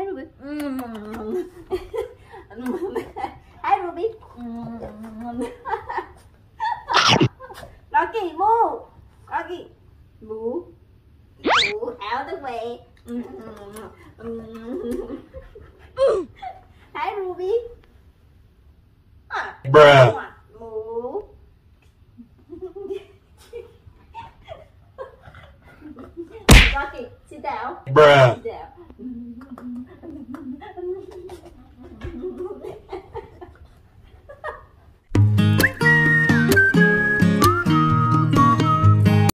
Ruby. Hi Ruby. Rocky, boo. Rocky, boo. Boo, out the way. Hi Ruby. Bruh. Boo. Rocky, sit down. Bruh.